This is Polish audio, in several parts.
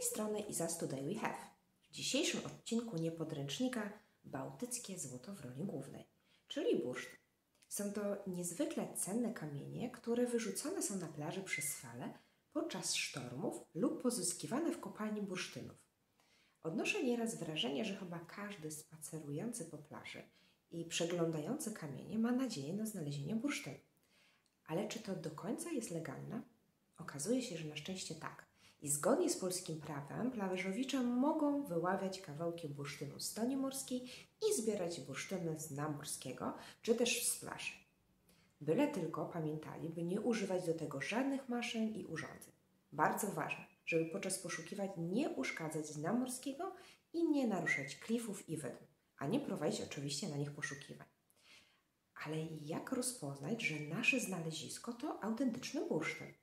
tej strony Iza z Today We Have. W dzisiejszym odcinku niepodręcznika Bałtyckie złoto w roli głównej, czyli bursztyn. Są to niezwykle cenne kamienie, które wyrzucane są na plaży przez fale podczas sztormów lub pozyskiwane w kopalni bursztynów. Odnoszę nieraz wrażenie, że chyba każdy spacerujący po plaży i przeglądający kamienie ma nadzieję na znalezienie bursztynu. Ale czy to do końca jest legalne? Okazuje się, że na szczęście tak. I zgodnie z polskim prawem plażowicze mogą wyławiać kawałki bursztynu z toni morskiej i zbierać bursztyny z dna morskiego, czy też z plaży. Byle tylko pamiętali, by nie używać do tego żadnych maszyn i urządzeń. Bardzo ważne, żeby podczas poszukiwań nie uszkadzać dna morskiego i nie naruszać klifów i wydm, a nie prowadzić oczywiście na nich poszukiwań. Ale jak rozpoznać, że nasze znalezisko to autentyczny bursztyn?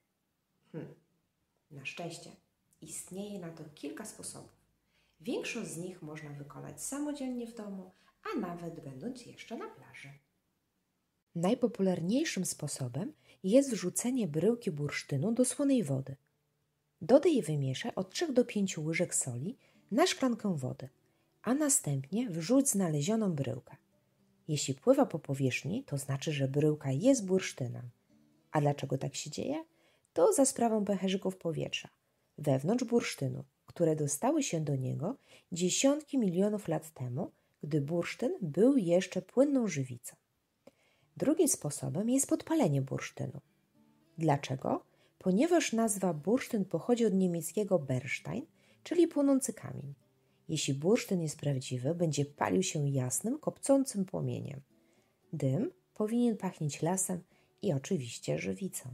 Na szczęście istnieje na to kilka sposobów. Większość z nich można wykonać samodzielnie w domu, a nawet będąc jeszcze na plaży. Najpopularniejszym sposobem jest wrzucenie bryłki bursztynu do słonej wody. Dodaj i wymieszaj od 3 do 5 łyżek soli na szklankę wody, a następnie wrzuć znalezioną bryłkę. Jeśli pływa po powierzchni, to znaczy, że bryłka jest bursztynem. A dlaczego tak się dzieje? To za sprawą pęcherzyków powietrza wewnątrz bursztynu, które dostały się do niego dziesiątki milionów lat temu, gdy bursztyn był jeszcze płynną żywicą. Drugim sposobem jest podpalenie bursztynu. Dlaczego? Ponieważ nazwa bursztyn pochodzi od niemieckiego Bernstein, czyli płonący kamień. Jeśli bursztyn jest prawdziwy, będzie palił się jasnym, kopcącym płomieniem. Dym powinien pachnieć lasem i oczywiście żywicą.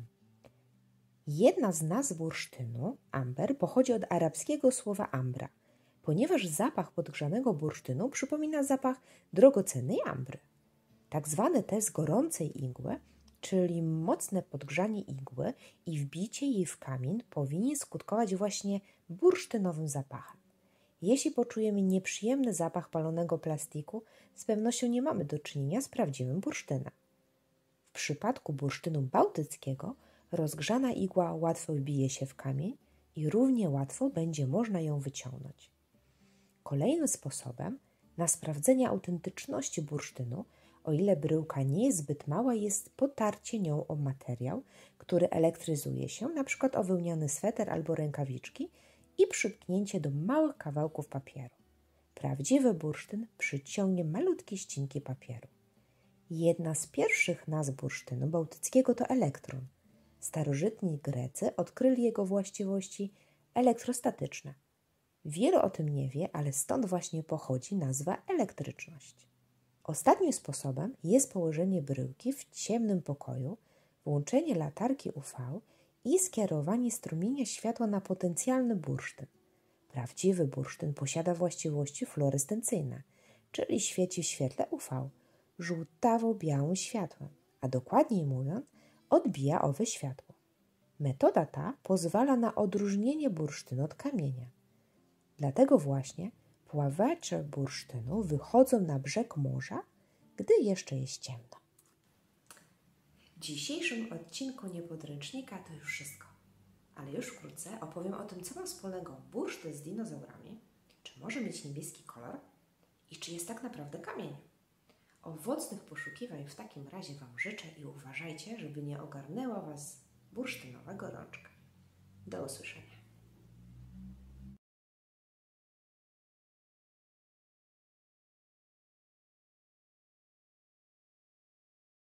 Jedna z nazw bursztynu, amber, pochodzi od arabskiego słowa ambra, ponieważ zapach podgrzanego bursztynu przypomina zapach drogocennej ambry. Tak zwany test gorącej igły, czyli mocne podgrzanie igły i wbicie jej w kamień, powinien skutkować właśnie bursztynowym zapachem. Jeśli poczujemy nieprzyjemny zapach palonego plastiku, z pewnością nie mamy do czynienia z prawdziwym bursztynem. W przypadku bursztynu bałtyckiego rozgrzana igła łatwo wbije się w kamień i równie łatwo będzie można ją wyciągnąć. Kolejnym sposobem na sprawdzenie autentyczności bursztynu, o ile bryłka nie jest zbyt mała, jest potarcie nią o materiał, który elektryzuje się, np. o wełniany sweter albo rękawiczki, i przytknięcie do małych kawałków papieru. Prawdziwy bursztyn przyciągnie malutkie ścinki papieru. Jedna z pierwszych nazw bursztynu bałtyckiego to elektron. Starożytni Grecy odkryli jego właściwości elektrostatyczne. Wielu o tym nie wie, ale stąd właśnie pochodzi nazwa elektryczność. Ostatnim sposobem jest położenie bryłki w ciemnym pokoju, włączenie latarki UV i skierowanie strumienia światła na potencjalny bursztyn. Prawdziwy bursztyn posiada właściwości fluorescencyjne, czyli świeci w świetle UV, żółtawo-białym światłem, a dokładniej mówiąc, odbija owe światło. Metoda ta pozwala na odróżnienie bursztynu od kamienia. Dlatego właśnie pławacze bursztynu wychodzą na brzeg morza, gdy jeszcze jest ciemno. W dzisiejszym odcinku niepodręcznika to już wszystko. Ale już wkrótce opowiem o tym, co ma wspólnego bursztyn z dinozaurami, czy może mieć niebieski kolor i czy jest tak naprawdę kamieniem. Owocnych poszukiwań w takim razie Wam życzę i uważajcie, żeby nie ogarnęła Was bursztynowa gorączka. Do usłyszenia.